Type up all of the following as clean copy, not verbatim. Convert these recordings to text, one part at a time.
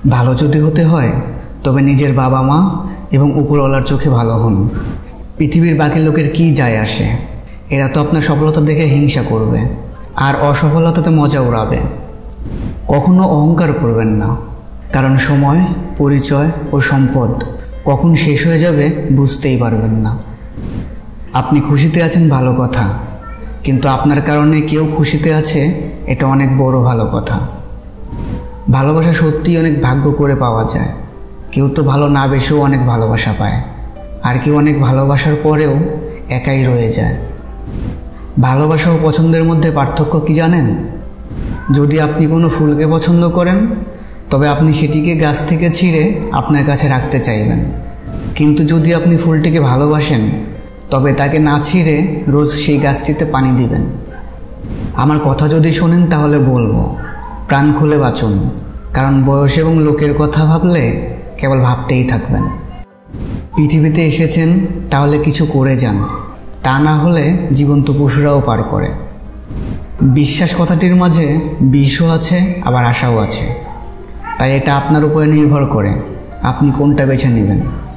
ভালো যদি হতে হয় তবে নিজের বাবা মা এবং উপরওয়ালার চোখে ভালো হন। পৃথিবীর বাকি লোকের কি যায় আসে, এরা তো আপনার সফলতা দেখে হিংসা করবে আর অসফলতাতে মজা উড়াবে। কখনো অহংকার করবেন না, কারণ সময়, পরিচয় ও সম্পদ কখন শেষ হয়ে যাবে বুঝতেই পারবেন না। আপনি খুশিতে আছেন ভালো কথা, কিন্তু আপনার কারণে কেউ খুশিতে আছে এটা অনেক বড় ভালো কথা। ভালোবাসা সত্যিই অনেক ভাগ্য করে পাওয়া যায়। কেউ তো ভালো না বেশেও অনেক ভালোবাসা পায়, আর কেউ অনেক ভালোবাসার পরেও একাই রয়ে যায়। ভালোবাসা ও পছন্দের মধ্যে পার্থক্য কি জানেন? যদি আপনি কোনো ফুলকে পছন্দ করেন তবে আপনি সেটিকে গাছ থেকে ছিঁড়ে আপনার কাছে রাখতে চাইবেন, কিন্তু যদি আপনি ফুলটিকে ভালোবাসেন তবে তাকে না ছিঁড়ে রোজ সেই গাছটিতে পানি দিবেন। আমার কথা যদি শোনেন তাহলে বলবো, প্রাণ খুলে বাঁচুন, কারণ বয়স এবং লোকের কথা ভাবলে কেবল ভাবতেই থাকবেন। পৃথিবীতে এসেছেন তাহলে কিছু করে যান, তা না হলে জীবন্ত পশুরাও পার করে। বিশ্বাস কথাটির মাঝে বিষও আছে আবার আশাও আছে, তাই এটা আপনার উপরে নির্ভর করে আপনি কোনটা বেছে নেবেন।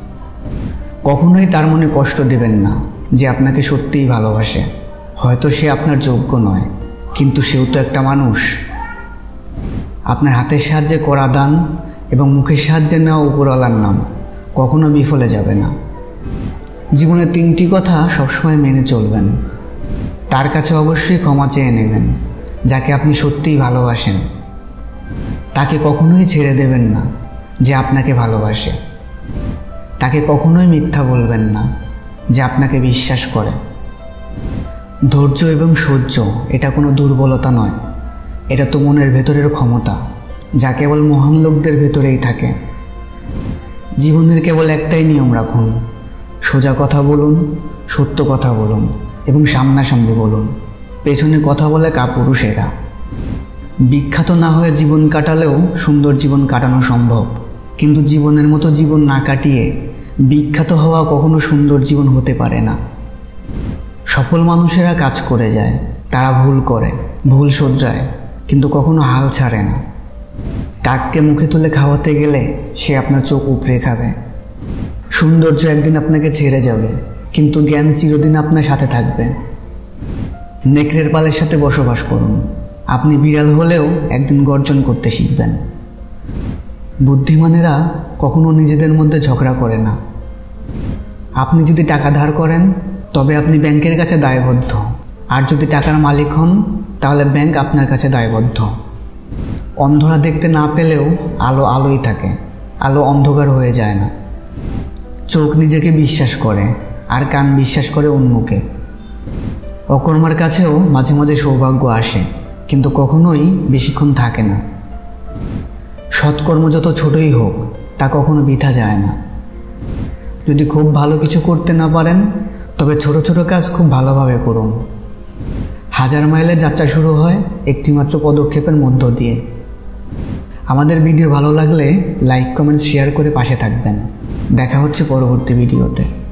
কখনোই তার মনে কষ্ট দেবেন না যে আপনাকে সত্যিই ভালোবাসে। হয়তো সে আপনার যোগ্য নয়, কিন্তু সেও তো একটা মানুষ। আপনার হাতের সাহায্যে করা দান এবং মুখের সাহায্যে নেওয়া উপরওয়ালার নাম কখনো বিফলে যাবে না। জীবনে 3টি কথা সবসময় মেনে চলবেন। তার কাছে অবশ্যই ক্ষমা চেয়ে নেবেন যাকে আপনি সত্যিই ভালোবাসেন। তাকে কখনোই ছেড়ে দেবেন না যে আপনাকে ভালোবাসে। তাকে কখনোই মিথ্যা বলবেন না যে আপনাকে বিশ্বাস করে। ধৈর্য এবং সহ্য এটা কোনো দুর্বলতা নয়, এটা তো মনের ভেতরের ক্ষমতা, যা কেবল মহান লোকদের ভেতরেই থাকে। জীবনের কেবল একটাই নিয়ম রাখুন, সোজা কথা বলুন, সত্য কথা বলুন এবং সামনাসামনি বলুন। পেছনে কথা বলে কাপুরুষেরা। বিখ্যাত না হয়ে জীবন কাটালেও সুন্দর জীবন কাটানো সম্ভব, কিন্তু জীবনের মতো জীবন না কাটিয়ে বিখ্যাত হওয়া কখনো সুন্দর জীবন হতে পারে না। সফল মানুষেরা কাজ করে যায়, তারা ভুল করে, ভুল শোধরায়, কিন্তু কখনো হাল ছাড়ে না। কাককে মুখে তুলে খাওয়াতে গেলে সে আপনার চোখ উপড়ে খাবে। সৌন্দর্য একদিন আপনাকে ছেড়ে যাবে, কিন্তু জ্ঞান চিরদিন আপনার সাথে থাকবে। নেকড়ের পালের সাথে বসবাস করুন, আপনি বিড়াল হলেও একদিন গর্জন করতে শিখবেন। বুদ্ধিমানেরা কখনো নিজেদের মধ্যে ঝগড়া করে না। আপনি যদি টাকা ধার করেন তবে আপনি ব্যাংকের কাছে দায়বদ্ধ, আর যদি টাকার মালিক হন তাহলে ব্যাংক আপনার কাছে দায়বদ্ধ। অন্ধরা দেখতে না পেলেও আলো আলোই থাকে, আলো অন্ধকার হয়ে যায় না। চোখ নিজেকে বিশ্বাস করে আর কান বিশ্বাস করে অন্যকে। অকর্মার কাছেও মাঝে মাঝে সৌভাগ্য আসে, কিন্তু কখনোই বেশিক্ষণ থাকে না। সৎকর্ম যত ছোটই হোক তা কখনো বৃথা যায় না। যদি খুব ভালো কিছু করতে না পারেন তবে ছোট ছোট কাজ খুব ভালোভাবে করুন। 1000 মাইলের যাত্রা শুরু হয় একটিমাত্র পদক্ষেপের মধ্য দিয়ে। আমাদের ভিডিও ভালো লাগলে লাইক, কমেন্ট, শেয়ার করে পাশে থাকবেন। দেখা হচ্ছে পরবর্তী ভিডিওতে।